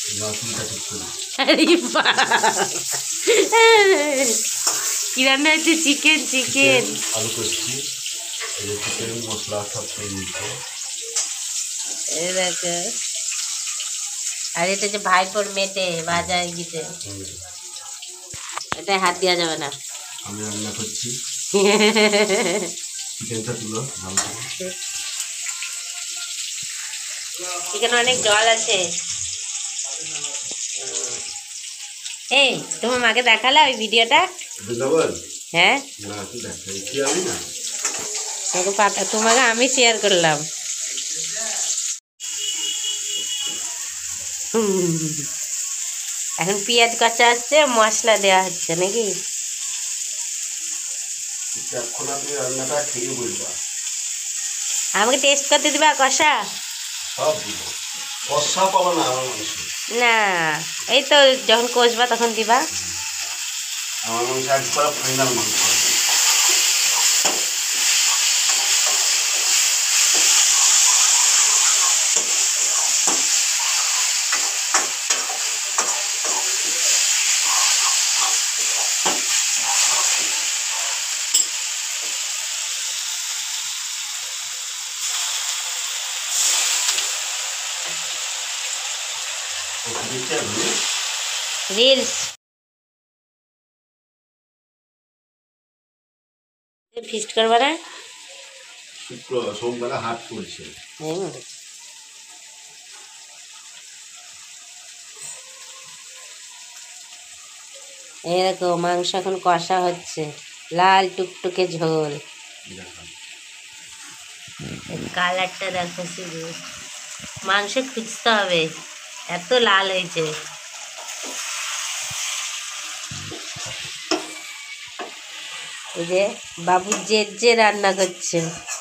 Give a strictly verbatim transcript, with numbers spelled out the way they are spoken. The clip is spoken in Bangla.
কি রান্না হচ্ছে? চিকেন চিকেন আলু কষছি, চিকেন মশলা সব এই দেখো। আর এটা যে ভাইপোর মেটে ভাজা গিতে, এটা হাত দেওয়া যাবে না। আমি রান্না করছি। চিকেনটা তুলো। চিকেন অনেক জল আছে। এই তোমার মাকে দেখালা ওই ভিডিওটা? হ্যাঁ তোমাকে আমি শেয়ার করলাম। এখন পেঁয়াজ কাঁচা আসছে, মশলা দেওয়া হচ্ছে নাকি? আমাকে টেস্ট করতে দিবা কষা? না, এই তো যখন কষবা তখন দিবা। রিলস ফিস্ট করবা না? সোমবার হাট পড়ছে। এরকম মাংস এখন কষা হচ্ছে, লাল টুকটুকে ঝোল। কালারটা দেখো শুধু, মাংস খুঁজতে হবে, এত লাল হয়েছে। এই যে বাবু যে যে রান্না করছে।